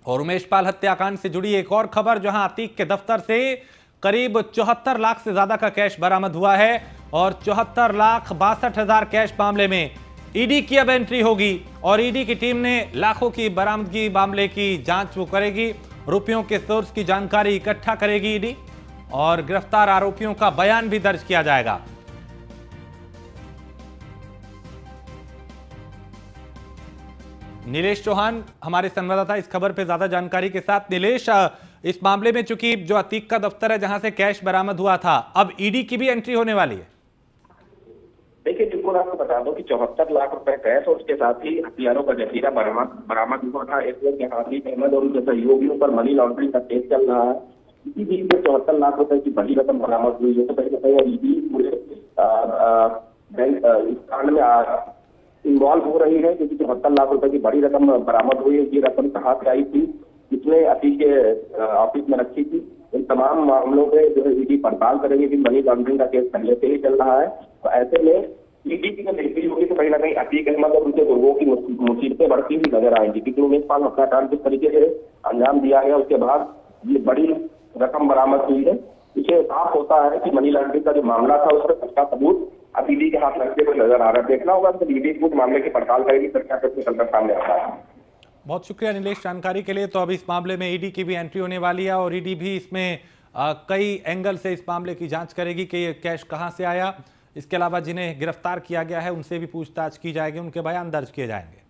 और उमेश पाल हत्याकांड से जुड़ी एक और खबर, जहां अतीक के दफ्तर से करीब 74 लाख से ज्यादा का कैश बरामद हुआ है और 74,62,000 कैश मामले में ईडी की अब एंट्री होगी और ईडी की टीम ने लाखों की बरामदगी मामले की जांच वो करेगी। रुपयों के सोर्स की जानकारी इकट्ठा करेगी ईडी और गिरफ्तार आरोपियों का बयान भी दर्ज किया जाएगा। नीलेश चौहान हमारे संवाददाता इस खबर पे ज्यादा जानकारी के साथ। नीलेश, इस मामले में चूंकि जो अतीक का दफ्तर है जहां से कैश बरामद हुआ था, अब ईडी की भी एंट्री होने वाली है। देखिए, बिल्कुल आपको बता दो कि 74 लाख रुपए कैश और उसके साथ ही हथियारों का जखीरा बरामद हुआ था। एक लोग आतिक अहमद और उनके सहयोगियों पर मनी लॉन्ड्रिंग का केस चल रहा है। इसी बीच में 74 लाख रुपए की बड़ी रकम बरामद हुई है। तो कहीं ना कहीं ईडी पूरे बैंक इस कांड में इन्वॉल्व हो रही है, क्योंकि 74 लाख रुपए की बड़ी रकम बरामद हुई है। ये रकम कहाँ से आई थी, किसने अतीक के ऑफिस में रखी थी, इन तमाम मामलों पे जो है ईडी पड़ताल करेगी कि मनी लॉन्ड्रिंग का केस पहले से ही चल रहा है। तो ऐसे में ईडी की जब एंट्री होगी तो कहीं ना कहीं अतीक अहमद और उनके गुर्गों की मुसीबतें बढ़ती हुई नजर आएंगी, क्योंकि उमेश पाल हत्याकांड किस तरीके से अंजाम दिया गया, उसके बाद ये बड़ी रकम बरामद हुई है। इसे साफ होता है कि मनी लॉन्ड्रिंग का जो मामला था उस पर पक्का सबूत अब ईडी के हाथ लगते हुए नजर आ रहा है। देखना होगा कि ईडी कुछ मामले की पड़ताल करेगी, फिर क्या कुछ निकलकर सामने आता है। बहुत शुक्रिया नीलेश जानकारी के लिए। तो अब इस मामले में ईडी की भी एंट्री होने वाली है और ईडी भी इसमें कई एंगल से इस मामले की जांच करेगी कि ये कैश कहां से आया। इसके अलावा जिन्हें गिरफ्तार किया गया है उनसे भी पूछताछ की जाएगी, उनके बयान दर्ज किए जाएंगे।